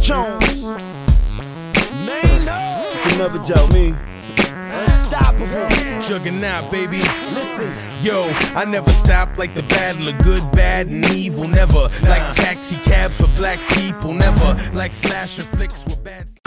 Jones. Man, no. You can never doubt me. Unstoppable. Juggernaut, baby. Listen. Yo, I never stop like the battle of good, bad, and evil. Never like taxi cabs for black people. Never like slasher flicks with bad